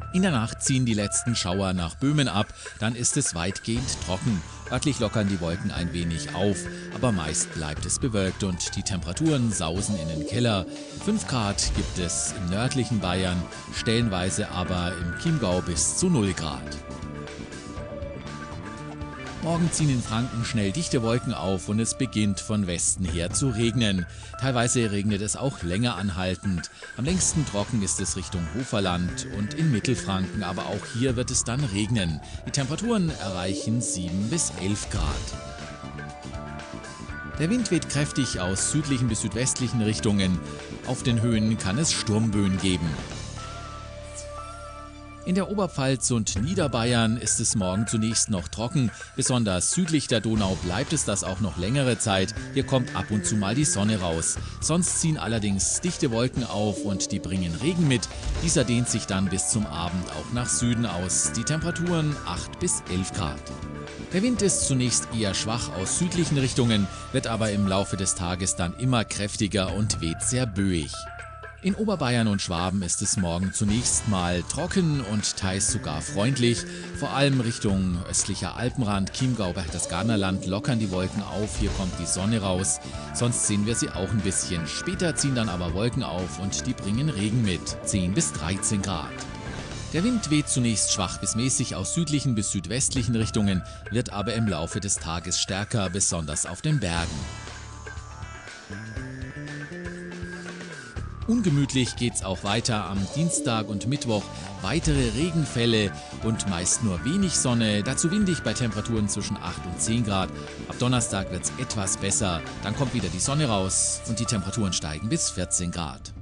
In der Nacht ziehen die letzten Schauer nach Böhmen ab, dann ist es weitgehend trocken. Örtlich lockern die Wolken ein wenig auf, aber meist bleibt es bewölkt und die Temperaturen sausen in den Keller. 5 Grad gibt es im nördlichen Bayern, stellenweise aber im Chiemgau bis zu 0 Grad. Morgen ziehen in Franken schnell dichte Wolken auf und es beginnt von Westen her zu regnen. Teilweise regnet es auch länger anhaltend. Am längsten trocken ist es Richtung Hoferland und in Mittelfranken, aber auch hier wird es dann regnen. Die Temperaturen erreichen 7 bis 11 Grad. Der Wind weht kräftig aus südlichen bis südwestlichen Richtungen. Auf den Höhen kann es Sturmböen geben. In der Oberpfalz und Niederbayern ist es morgen zunächst noch trocken. Besonders südlich der Donau bleibt es das auch noch längere Zeit. Hier kommt ab und zu mal die Sonne raus. Sonst ziehen allerdings dichte Wolken auf und die bringen Regen mit. Dieser dehnt sich dann bis zum Abend auch nach Süden aus. Die Temperaturen 8 bis 11 Grad. Der Wind ist zunächst eher schwach aus südlichen Richtungen, wird aber im Laufe des Tages dann immer kräftiger und weht sehr böig. In Oberbayern und Schwaben ist es morgen zunächst mal trocken und teils sogar freundlich. Vor allem Richtung östlicher Alpenrand, Chiemgau, Berchtesgadener Land lockern die Wolken auf, hier kommt die Sonne raus. Sonst sehen wir sie auch ein bisschen. Später ziehen dann aber Wolken auf und die bringen Regen mit, 10 bis 13 Grad. Der Wind weht zunächst schwach bis mäßig aus südlichen bis südwestlichen Richtungen, wird aber im Laufe des Tages stärker, besonders auf den Bergen. Ungemütlich geht's auch weiter am Dienstag und Mittwoch. Weitere Regenfälle und meist nur wenig Sonne, dazu windig bei Temperaturen zwischen 8 und 10 Grad. Ab Donnerstag wird's etwas besser, dann kommt wieder die Sonne raus und die Temperaturen steigen bis 14 Grad.